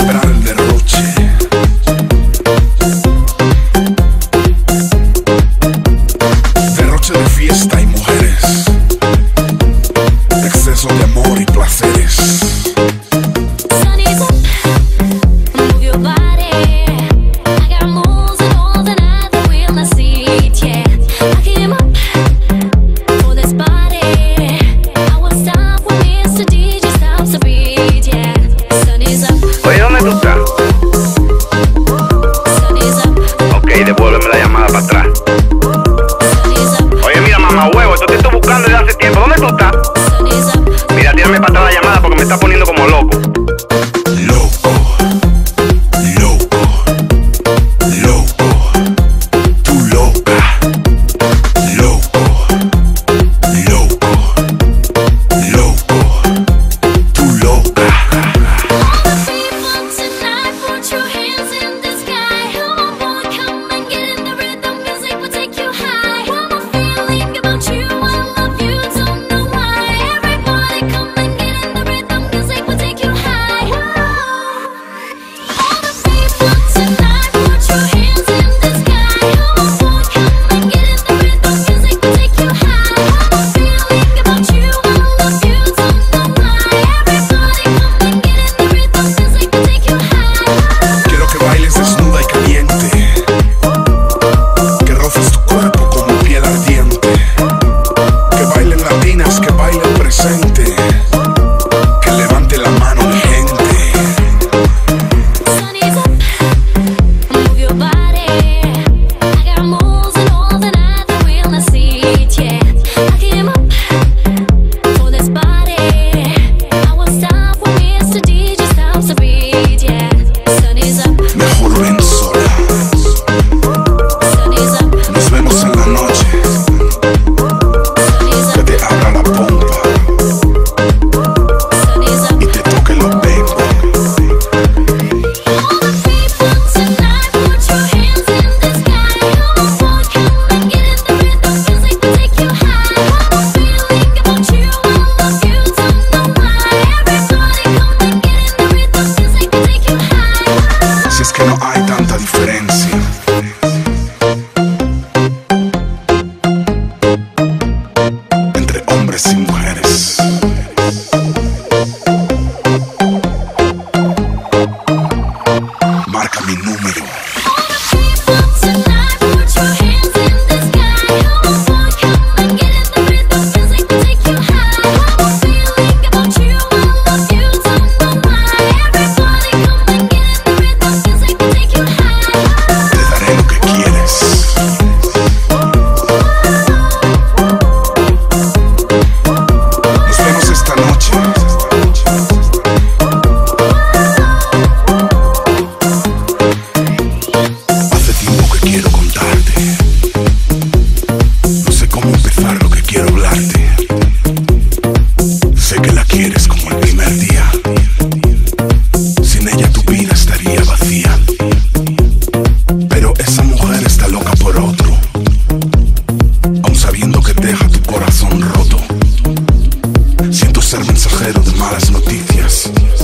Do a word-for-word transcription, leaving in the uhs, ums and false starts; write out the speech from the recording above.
sembrar el derroche. Derroche de fiesta y mujeres, exceso de amor y placeres. Devuélveme la llamada para atrás. Oye, mira, mamá huevo, esto te estoy buscando desde hace tiempo. ¿Dónde tú estás? Mira, tírame para atrás la llamada porque me está poniendo como loco. Loco, loco, loco, tú loca. Loco, loco, loco, tú loca. Que levante la mano mi gente. Mejor ven sola. Nos vemos en la noche. Que te abra la pompa y te toque los pechos. Si es que no hay tanta diferencia entre hombres y mujeres. Marca mi número. Te daré lo que quieres. Nos vemos esta noche. Hace tiempo que quiero contarte. No sé cómo empezar lo que quiero hablarte. Sé que la quieres como el primer día. Sin ella tu vida estaría vacía. Pero esa mujer está loca por otro, aun sabiendo que deja tu corazón roto. Siento ser mensajero de malas noticias.